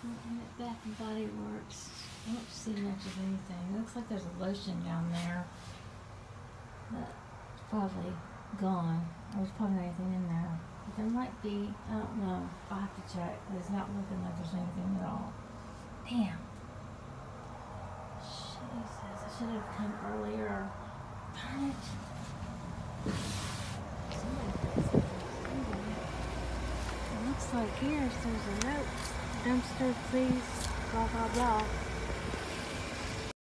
Bath and Body Works. I don't see much of anything. It looks like there's a lotion down there. That's probably gone. There's probably not anything in there. But there might be. I don't know. I'll have to check. But it's not looking like there's anything at all. Damn. Jesus. I should have come earlier. Darn it. Somebody put something. It looks like here there's a note. Dumpster, please. Blah, blah, blah.